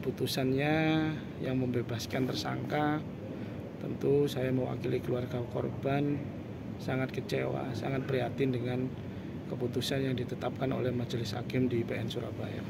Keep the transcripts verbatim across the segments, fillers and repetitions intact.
putusannya yang membebaskan tersangka, tentu saya mewakili keluarga korban sangat kecewa, sangat prihatin dengan keputusan yang ditetapkan oleh Majelis Hakim di P N Surabaya.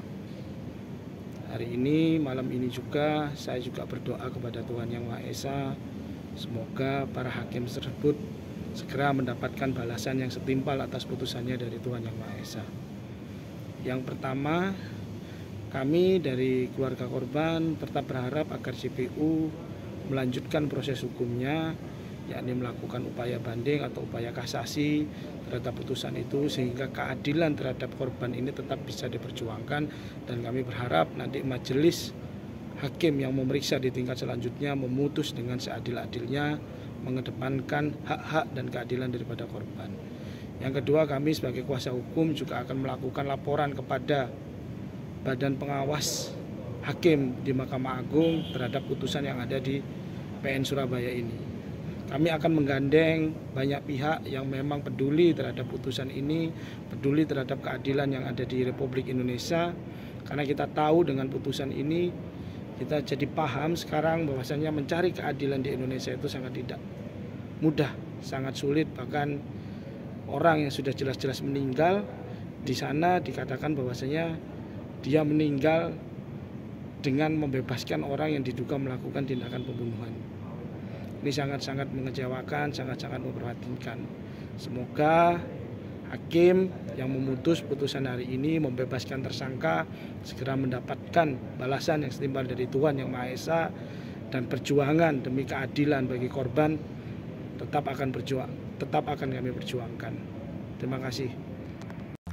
Hari ini, malam ini juga, saya juga berdoa kepada Tuhan Yang Maha Esa, semoga para hakim tersebut segera mendapatkan balasan yang setimpal atas putusannya dari Tuhan Yang Maha Esa. Yang pertama, kami dari keluarga korban tetap berharap agar C P U melanjutkan proses hukumnya, yakni melakukan upaya banding atau upaya kasasi terhadap putusan itu, sehingga keadilan terhadap korban ini tetap bisa diperjuangkan. Dan kami berharap nanti majelis hakim yang memeriksa di tingkat selanjutnya memutus dengan seadil-adilnya, mengedepankan hak-hak dan keadilan daripada korban. Yang kedua, kami sebagai kuasa hukum juga akan melakukan laporan kepada Badan Pengawas Hakim di Mahkamah Agung terhadap putusan yang ada di P N Surabaya ini. Kami akan menggandeng banyak pihak yang memang peduli terhadap putusan ini, peduli terhadap keadilan yang ada di Republik Indonesia, karena kita tahu dengan putusan ini kita jadi paham sekarang bahwasannya mencari keadilan di Indonesia itu sangat tidak mudah, sangat sulit. Bahkan orang yang sudah jelas-jelas meninggal di sana dikatakan bahwasanya dia meninggal dengan membebaskan orang yang diduga melakukan tindakan pembunuhan. Ini sangat-sangat mengecewakan, sangat-sangat memprihatinkan. Semoga hakim yang memutus putusan hari ini membebaskan tersangka segera mendapatkan balasan yang setimpal dari Tuhan Yang Maha Esa, dan perjuangan demi keadilan bagi korban tetap akan berjuang, tetap akan kami perjuangkan. Terima kasih.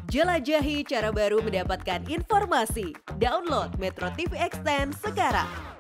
Jelajahi cara baru mendapatkan informasi. Download Metro T V Extend sekarang.